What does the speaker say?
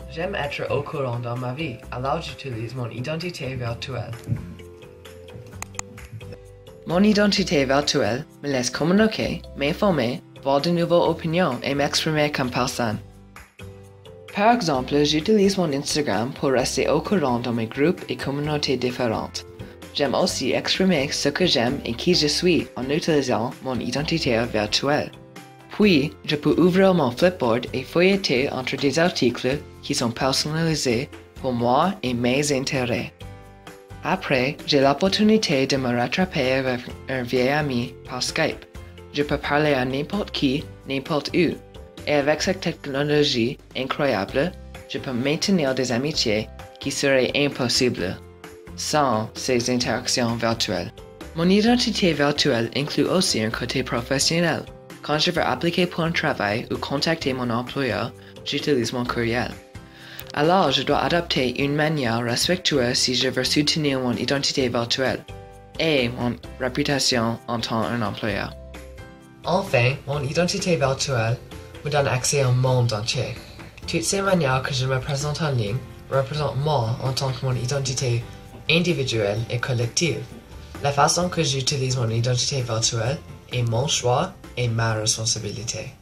J'aime être au courant dans ma vie, alors j'utilise mon identité virtuelle. Mon identité virtuelle me laisse communiquer, m'informer, voir de nouvelles opinions et m'exprimer comme personne. Par exemple, j'utilise mon Instagram pour rester au courant dans mes groupes et communautés différentes. J'aime aussi exprimer ce que j'aime et qui je suis en utilisant mon identité virtuelle. Puis, je peux ouvrir mon Flipboard et feuilleter entre des articles qui sont personnalisés pour moi et mes intérêts. Après, j'ai l'opportunité de me rattraper avec un vieil ami par Skype. Je peux parler à n'importe qui, n'importe où. Et avec cette technologie incroyable, je peux maintenir des amitiés qui seraient impossibles sans ces interactions virtuelles. Mon identité virtuelle inclut aussi un côté professionnel. Quand je veux appliquer pour un travail ou contacter mon employeur, j'utilise mon courriel. Alors, je dois adopter une manière respectueuse si je veux soutenir mon identité virtuelle et mon réputation en tant qu'employeur. Enfin, mon identité virtuelle me donne accès au monde entier. Toutes ces manières que je me présente en ligne représentent moi en tant que mon identité individuelle et collective. La façon que j'utilise mon identité virtuelle est mon choix et ma responsabilité.